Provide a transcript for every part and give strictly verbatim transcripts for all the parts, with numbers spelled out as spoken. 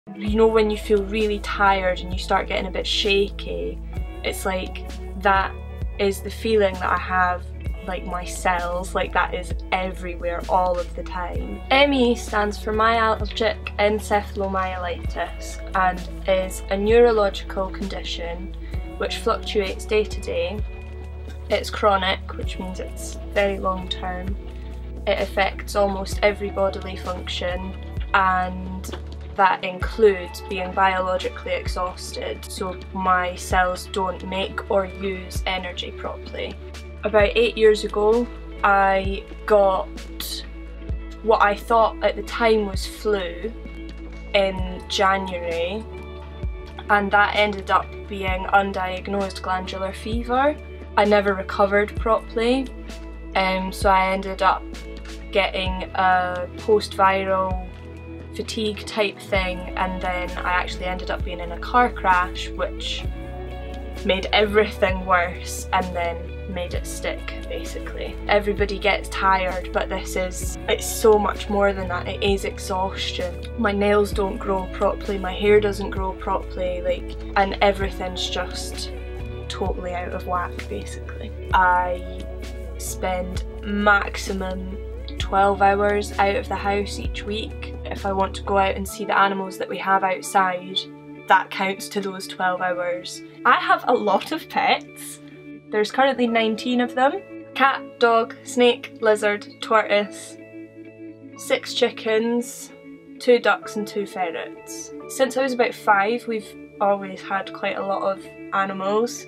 You know when you feel really tired and you start getting a bit shaky? It's like that is the feeling that I have, like my cells, like that is everywhere all of the time. M E stands for myalgic encephalomyelitis and is a neurological condition which fluctuates day to day. It's chronic, which means it's very long term. It affects almost every bodily function, and that includes being biologically exhausted, so my cells don't make or use energy properly. About eight years ago, I got what I thought at the time was flu in January, and that ended up being undiagnosed glandular fever. I never recovered properly, um, so I ended up getting a post-viral fatigue type thing, and then I actually ended up being in a car crash which made everything worse and then made it stick, basically. Everybody gets tired, but this is, it's so much more than that. It is exhaustion. My nails don't grow properly, my hair doesn't grow properly, like, and everything's just totally out of whack, basically. I spend maximum twelve hours out of the house each week. If I want to go out and see the animals that we have outside, that counts to those twelve hours. I have a lot of pets. There's currently nineteen of them. Cat, dog, snake, lizard, tortoise, six chickens, two ducks and two ferrets. Since I was about five, we've always had quite a lot of animals.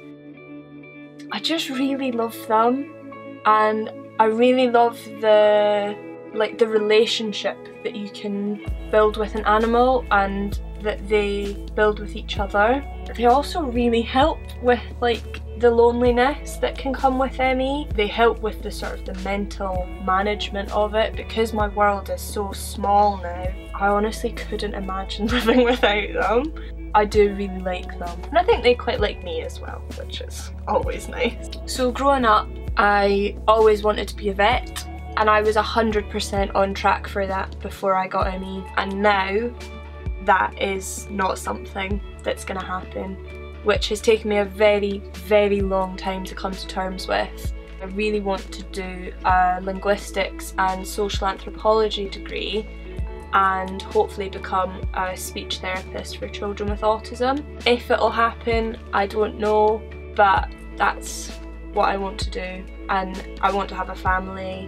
I just really love them, and I really love the like the relationship that you can build with an animal and that they build with each other. They also really help with like the loneliness that can come with M E. They help with the sort of the mental management of it. Because my world is so small now, I honestly couldn't imagine living without them. I do really like them, and I think they quite like me as well, which is always nice. So growing up, I always wanted to be a vet, and I was one hundred percent on track for that before I got M E, and now that is not something that's going to happen, which has taken me a very, very long time to come to terms with. I really want to do a linguistics and social anthropology degree and hopefully become a speech therapist for children with autism. If it'll happen, I don't know, but that's what I want to do, and I want to have a family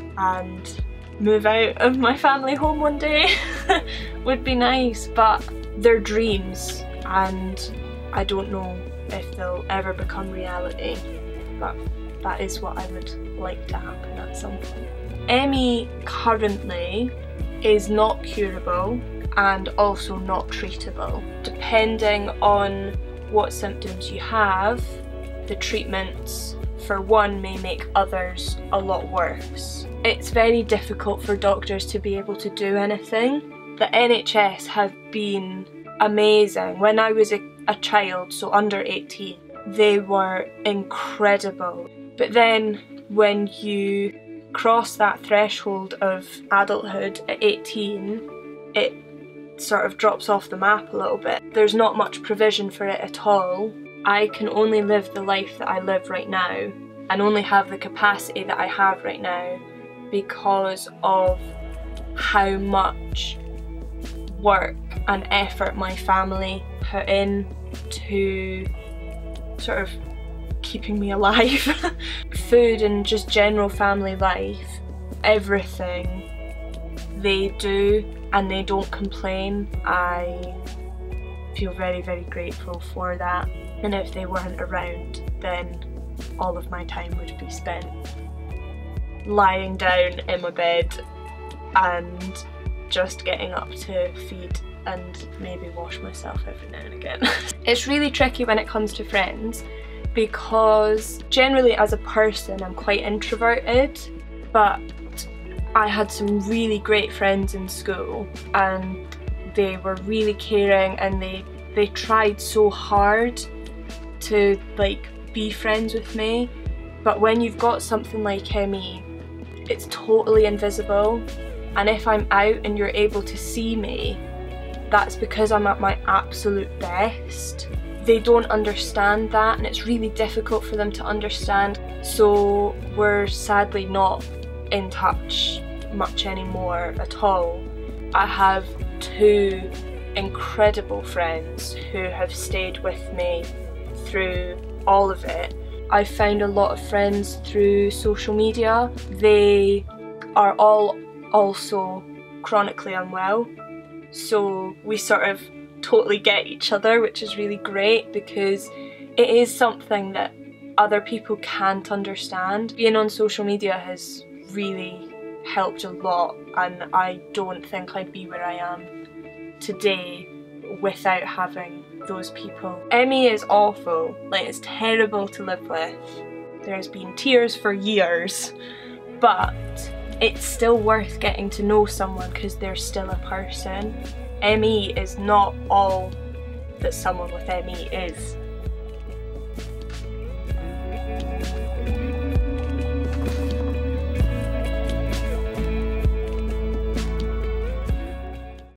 and move out of my family home one day. Would be nice, but they're dreams and I don't know if they'll ever become reality, but that is what I would like to happen at some point. M E currently is not curable and also not treatable. Depending on what symptoms you have, the treatments for one may make others a lot worse. It's very difficult for doctors to be able to do anything. The N H S have been amazing. When I was a, a child, so under eighteen, they were incredible. But then when you cross that threshold of adulthood at eighteen, it sort of drops off the map a little bit. There's not much provision for it at all. I can only live the life that I live right now and only have the capacity that I have right now because of how much work and effort my family put in to sort of keeping me alive. Food and just general family life, everything they do and they don't complain. I feel very, very grateful for that. And if they weren't around, then all of my time would be spent lying down in my bed and just getting up to feed and maybe wash myself every now and again. It's really tricky when it comes to friends because generally as a person I'm quite introverted, but I had some really great friends in school and they were really caring and they they tried so hard to like be friends with me. But when you've got something like M E, it's totally invisible, and if I'm out and you're able to see me, that's because I'm at my absolute best. They don't understand that, and it's really difficult for them to understand. So we're sadly not in touch much anymore at all. I have two incredible friends who have stayed with me through all of it. I found a lot of friends through social media. They are all also chronically unwell, so we sort of totally get each other, which is really great because it is something that other people can't understand. Being on social media has really helped a lot, and I don't think I'd be where I am today without having those people. Emmy is awful, like it's terrible to live with. There's been tears for years, but it's still worth getting to know someone because they're still a person. M E is not all that someone with M E is.